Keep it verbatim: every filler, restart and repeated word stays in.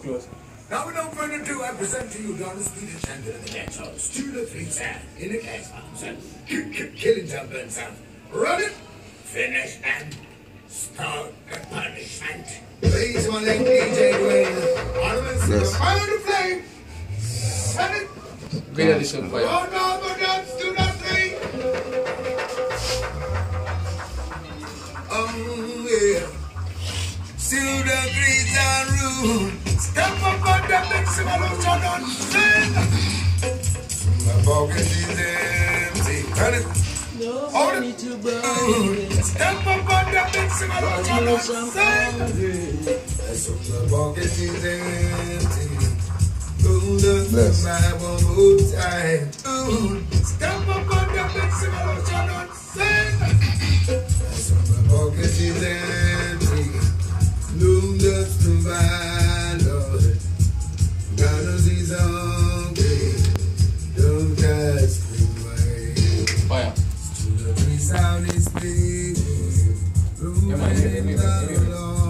close. Now without further ado, I present to you Donis Peter Chandler of the dance halls. Two to three time in the gas bombs and killing jump and sound. Run it, finish and start the punishment. Please one like D J Dwayne. Honest, yes. Fire the flame. Set it. Great addition for you. One number dance to the three. Oh yeah. Still the grease and rude. Step up on the mix of a lotion on sing. My pocket is empty. Turn it. Hold it. Step up on the mix of a lotion on sing. So my pocket is empty. Hold up my one more time. Step up on the mix of a lotion on sing. So my pocket is empty. Loom just to my Lord. God knows he's hungry. Don't ask him why. Fire. To the free sound is speaking. Room in the Lord.